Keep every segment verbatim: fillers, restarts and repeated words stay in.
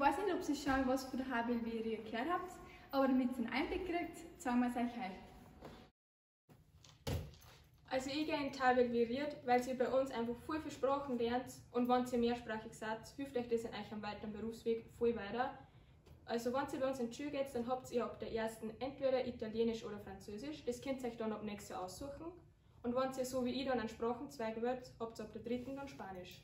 weiß nicht, ob ihr schon was von der H B L W gehört habt, aber damit ihr einen Einblick kriegt, zeigen wir es euch heute. Also ich gehe in die H B L W Ried, weil ihr bei uns einfach viel für Sprachen lernt und wenn ihr mehrsprachig seid, hilft euch das in eurem weiteren Berufsweg viel weiter. Also wenn ihr bei uns in die Schule geht, dann habt ihr ab der ersten entweder Italienisch oder Französisch, das könnt ihr euch dann ab nächstes Jahr aussuchen. Und wenn ihr so wie ich dann einen Sprachenzweig wollt, habt ihr ab der dritten dann Spanisch.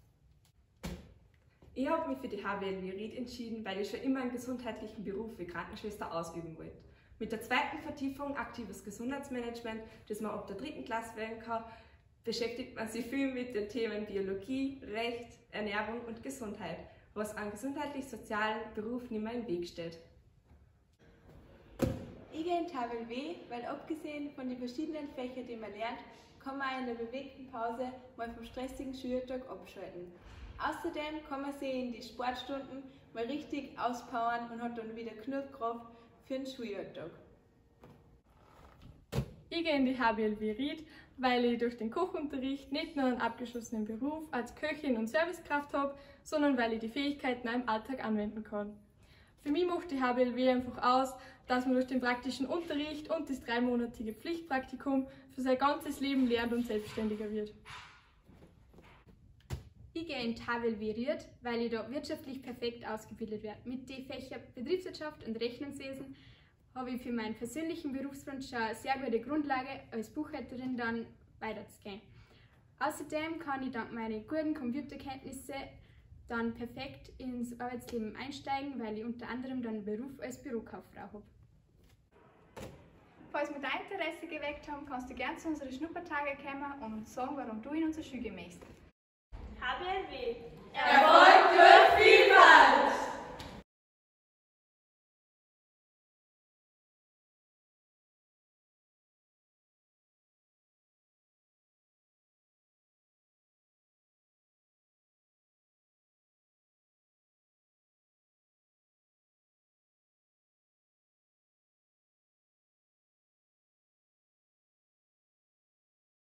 Ich habe mich für die H B L W Ried entschieden, weil ich schon immer einen gesundheitlichen Beruf wie Krankenschwester ausüben wollte. Mit der zweiten Vertiefung aktives Gesundheitsmanagement, das man ab der dritten Klasse wählen kann, beschäftigt man sich viel mit den Themen Biologie, Recht, Ernährung und Gesundheit, was einem gesundheitlich-sozialen Beruf nicht mehr im Weg steht. Ich gehe in die H B L W, weil abgesehen von den verschiedenen Fächern, die man lernt, kann man in der bewegten Pause mal vom stressigen Schultag abschalten. Außerdem kann man sich in die Sportstunden mal richtig auspowern und hat dann wieder genug Kraft für den Schulalltag. Ich gehe in die H B L W Ried, weil ich durch den Kochunterricht nicht nur einen abgeschlossenen Beruf als Köchin und Servicekraft habe, sondern weil ich die Fähigkeiten auch im Alltag anwenden kann. Für mich macht die H B L W einfach aus, dass man durch den praktischen Unterricht und das dreimonatige Pflichtpraktikum für sein ganzes Leben lernt und selbstständiger wird. Ich gehe in die H B L W Ried, weil ich da wirtschaftlich perfekt ausgebildet werde. Mit den Fächern Betriebswirtschaft und Rechnungswesen habe ich für meinen persönlichen Berufswunsch schon eine sehr gute Grundlage, als Buchhalterin dann weiterzugehen. Außerdem kann ich dank meiner guten Computerkenntnisse dann perfekt ins Arbeitsleben einsteigen, weil ich unter anderem dann einen Beruf als Bürokauffrau habe. Falls wir dein Interesse geweckt haben, kannst du gerne zu unseren Schnuppertagen kommen und uns sagen, warum du in unsere Schule gehen möchtest. H B L W. Erfolg!